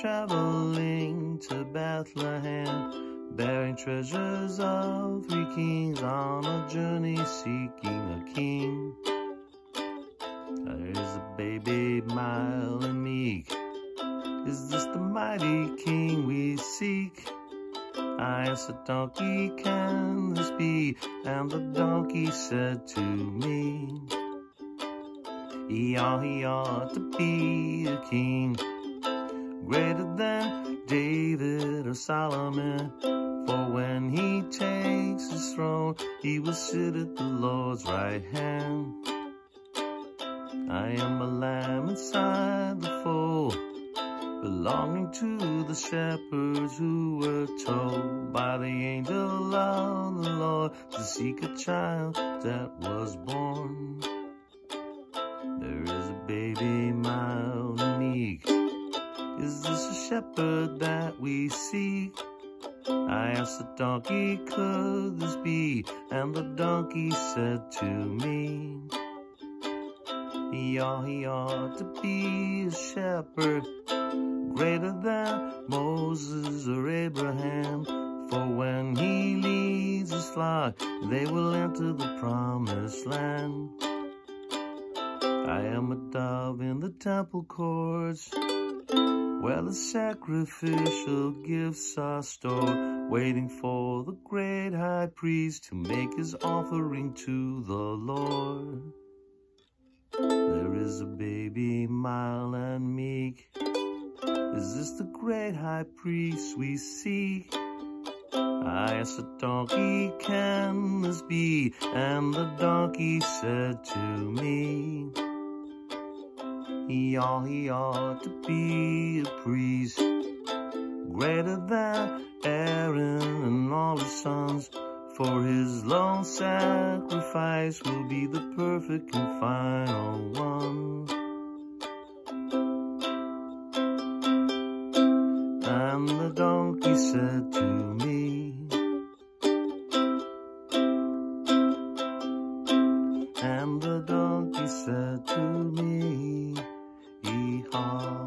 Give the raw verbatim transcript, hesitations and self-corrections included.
traveling to Bethlehem, bearing treasures of three kings, on a journey seeking a king. There is a baby mild and meek. Is this the mighty king we seek? I asked the donkey, can this be? And the donkey said to me, he ought, he ought to be a king, greater than David or Solomon. For when he takes his throne, he will sit at the Lord's right hand. I am a lamb inside the fold, belonging to the shepherds who were told by the angel of the Lord to seek a child that was born. There is a baby mild and meek. Is this a shepherd that we seek? I asked the donkey, could this be? And the donkey said to me, he ought, he ought to be a shepherd, greater than Moses or Abraham. For when he leads his flock, they will enter the promised land. I am a dove in the temple courts, where the sacrificial gifts are stored, waiting for the great high priest to make his offering to the Lord. There is a baby mild and meek. Is this the great high priest we seek? I asked the donkey, can this be? And the donkey said to me, he ought, he ought to be a priest, greater than Aaron and all his sons. For his lone sacrifice will be the perfect and final one. And the donkey said to me, and the donkey said to me, hee-haw.